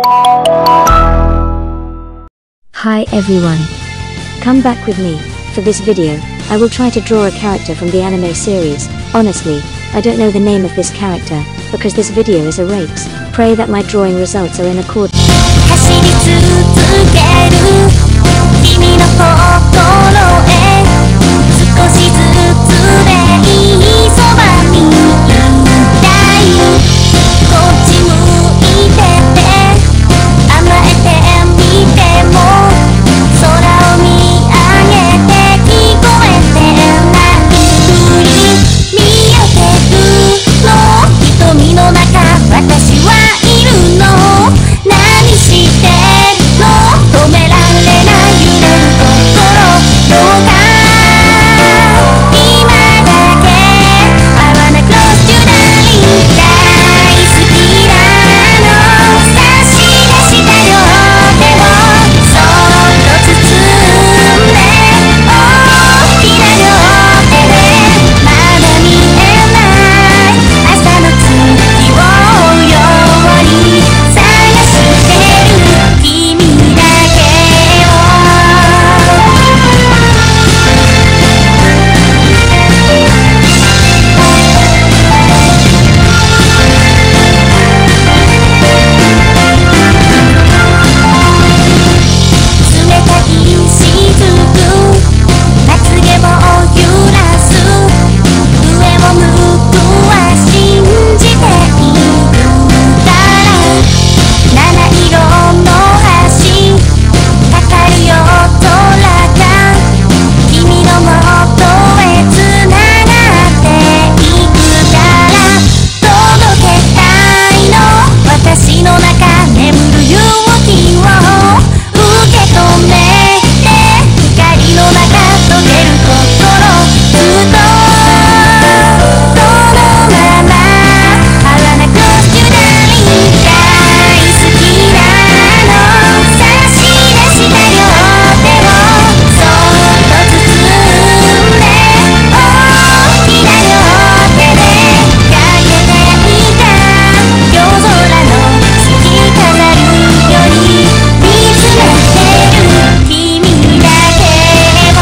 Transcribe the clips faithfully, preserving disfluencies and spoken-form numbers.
Hi everyone. Come back with me. For this video, I will try to draw a character from the anime series. Honestly, I don't know the name of this character, because this video is a race. Pray that my drawing results are in accord. 走り続ける君の心へ少しずつでいいそばにいたいこっち向いてて甘えてみても空を見上げて聞こえてないふり見えてるの瞳の中私はいるの何してんの止められない揺れる心どうか今だけ I wanna close you darling 大好きなの差し出した両手をそっと包んで大きな両手でまだ見えない朝の月をように探してる君だけを冷たい雫まつげを揺らす上を向くは信じているから七色の橋かかるよ空が君のもとへつながっていくから届けたいの私の中眠る勇気を受け止めて光の中溶ける心ずっとそのまま I wanna close you darling 大好きなの差し出した両手をそっと包んで大きな両手でかけていた夜空の月飾るより見つめてる君だけを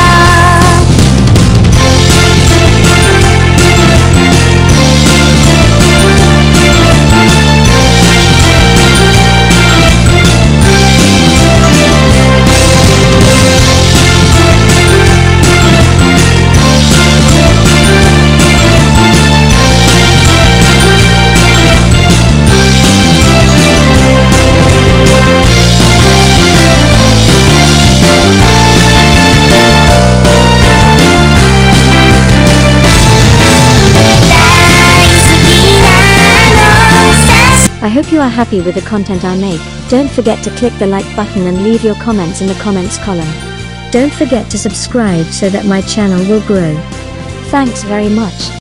I hope you are happy with the content I make. Don't forget to click the like button and leave your comments in the comments column. Don't forget to subscribe so that my channel will grow. Thanks very much.